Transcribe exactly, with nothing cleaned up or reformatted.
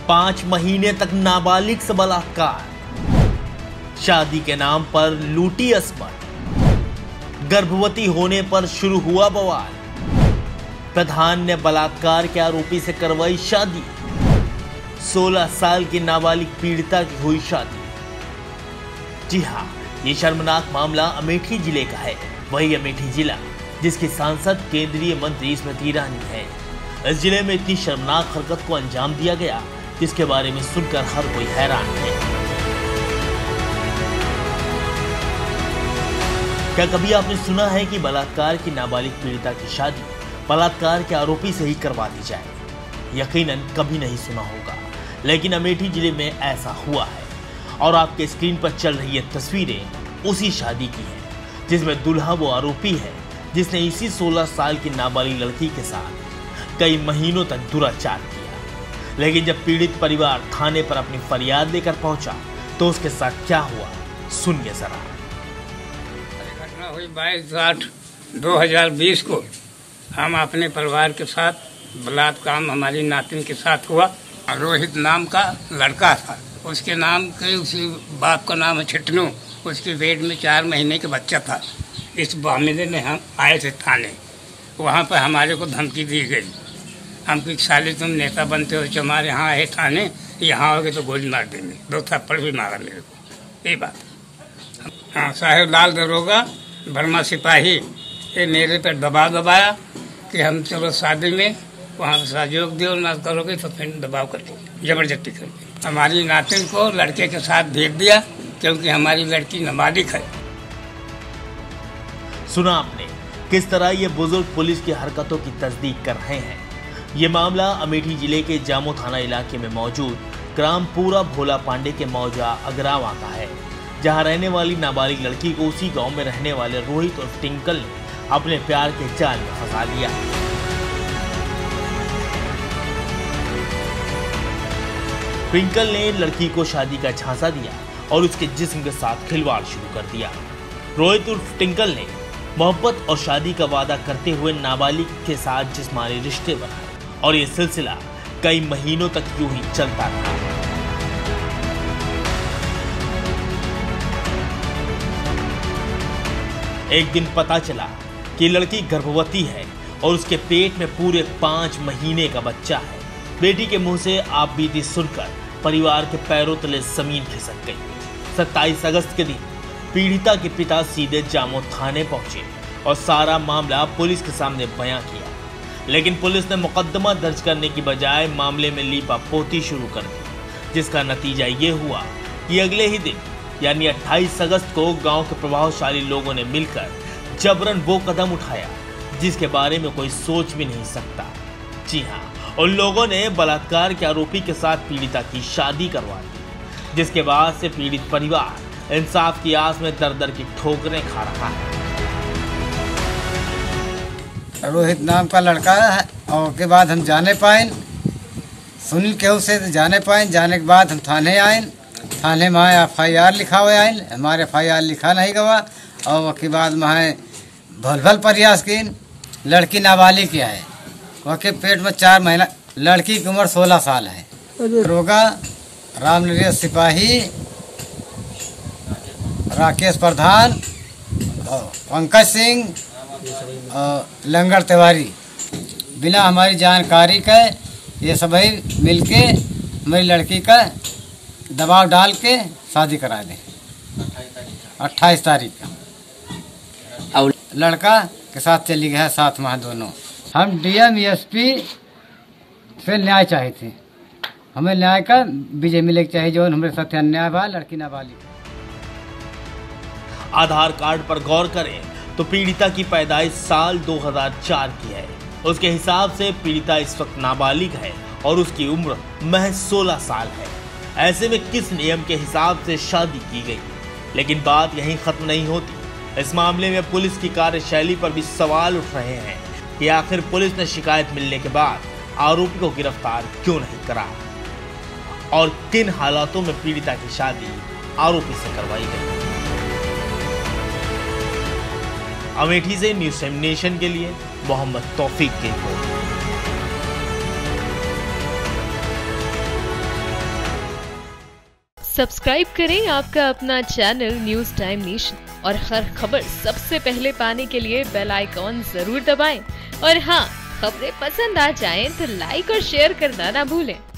पांच महीने तक नाबालिग से बलात्कार, शादी के नाम पर लूटी अस्मत, गर्भवती होने पर शुरू हुआ बवाल, प्रधान ने बलात्कार के आरोपी से करवाई शादी, सोलह साल की नाबालिग पीड़िता की हुई शादी। जी हाँ, ये शर्मनाक मामला अमेठी जिले का है। वही अमेठी जिला जिसकी सांसद केंद्रीय मंत्री स्मृति ईरानी है। इस जिले में इतनी शर्मनाक हरकत को अंजाम दिया गया जिसके बारे में सुनकर हर कोई हैरान है। क्या कभी आपने सुना है कि बलात्कार की नाबालिग पीड़िता की शादी बलात्कार के आरोपी से ही करवा दी जाए? यकीनन कभी नहीं सुना होगा, लेकिन अमेठी जिले में ऐसा हुआ है। और आपके स्क्रीन पर चल रही ये तस्वीरें उसी शादी की हैं, जिसमें दुल्हा वो आरोपी है जिसने इसी सोलह साल की नाबालिग लड़की के साथ कई महीनों तक दुराचार किया। लेकिन जब पीड़ित परिवार थाने पर अपनी फरियाद लेकर पहुंचा तो उसके साथ क्या हुआ, सुनिए जरा। घटना हुई बाईस आठ दो हजार बीस को। हम अपने परिवार के साथ बलात्कार हमारी नातिन के साथ हुआ। रोहित नाम का लड़का था, उसके नाम के उसी बाप का नाम है छिटनू। उसके पेट में चार महीने का बच्चा था। इस मामले में हम आए थे थाने। वहाँ पर हमारे को धमकी दी गई, हमको साले तुम नेता बनते हो, हमारे यहाँ आए थाने, यहाँ आओगे तो गोली मार देंगे। दो थप्पड़ भी मारा मेरे को। ये बात हाँ, साहेब लाल दरोगा बर्मा सिपाही ये मेरे पर दबाव दबाया कि हम चलो शादी में, वहाँ पर सहयोग दियो, ना करोगे तो फिर दबाव कर दो, जबरदस्ती कर दी। हमारी नातिन को लड़के के साथ भेज दिया क्योंकि हमारी लड़की नाबालिग है। सुना आपने किस तरह ये बुजुर्ग पुलिस की हरकतों की तस्दीक कर रहे हैं। ये मामला अमेठी जिले के जामो थाना इलाके में मौजूद ग्राम पूरा भोला पांडे के मौजा अगरावा का है, जहां रहने वाली नाबालिग लड़की को उसी गांव में रहने वाले रोहित और टिंकल ने अपने प्यार के जाल में फंसा लिया। ट्विंकल ने लड़की को शादी का झांसा दिया और उसके जिस्म के साथ खिलवाड़ शुरू कर दिया। रोहित उर्फ टिंकल ने मोहब्बत और शादी का वादा करते हुए नाबालिग के साथ जिस्मानी रिश्ते बनाए और ये सिलसिला कई महीनों तक यूं ही चलता रहा। एक दिन पता चला कि लड़की गर्भवती है और उसके पेट में पूरे पांच महीने का बच्चा है। बेटी के मुंह से आप बीती सुनकर परिवार के पैरों तले जमीन खिसक गई। सत्ताईस अगस्त के दिन पीड़िता के पिता सीधे जामो थाने पहुंचे और सारा मामला पुलिस के सामने बयां किया। लेकिन पुलिस ने मुकदमा दर्ज करने की बजाय मामले में लीपापोती शुरू कर दी, जिसका नतीजा ये हुआ कि अगले ही दिन यानी अट्ठाईस अगस्त को गांव के प्रभावशाली लोगों ने मिलकर जबरन वो कदम उठाया जिसके बारे में कोई सोच भी नहीं सकता। जी हाँ, उन लोगों ने बलात्कार के आरोपी के साथ पीड़िता की शादी करवा दी, जिसके बाद से पीड़ित परिवार इंसाफ की आस में दर दर की ठोकरें खा रहा है। रोहित नाम का लड़का है और के बाद हम जाने पाए, सुनील केहू से जाने पाए। जाने के बाद हम थाने आए, थाने में एफ आई आर लिखा हुआ आए, हमारे एफ आई आर लिखा नहीं गवा। और उसके बाद में भल भल प्रयास की, लड़की नाबालिग की है, वह पेट में चार महीना, लड़की की उम्र सोलह साल है। रोगा रामनरेश सिपाही, राकेश प्रधान, पंकज सिंह और लंगर तिवारी बिना हमारी जानकारी के ये सभी मिलके मेरी लड़की का दबाव डाल के शादी करा दें अट्ठाईस तारीख का। और लड़का के साथ चली गया साथ माह दोनों। हम डी एम एस पी से न्याय चाहे थे, हमें न्याय का विजय मिले चाहिए जो हमारे साथ अन्याय हुआ। लड़की नाबालिग। आधार कार्ड पर गौर करें तो पीड़िता की पैदाइश साल दो हज़ार चार की है। उसके हिसाब से पीड़िता इस वक्त नाबालिग है और उसकी उम्र महज सोलह साल है। ऐसे में किस नियम के हिसाब से शादी की गई? लेकिन बात यहीं खत्म नहीं होती। इस मामले में पुलिस की कार्यशैली पर भी सवाल उठ रहे हैं कि आखिर पुलिस ने शिकायत मिलने के बाद आरोपी को गिरफ्तार क्यों नहीं करा और किन हालातों में पीड़िता की शादी आरोपी से करवाई गई। अमेठी से न्यूज़ टाइम नेशन के लिए मोहम्मद तौफीक की रिपोर्ट। सब्सक्राइब करें आपका अपना चैनल न्यूज टाइम नेशन और हर खबर सबसे पहले पाने के लिए बेल आइकॉन जरूर दबाएं। और हाँ, खबरें पसंद आ जाएं तो लाइक और शेयर करना ना भूलें।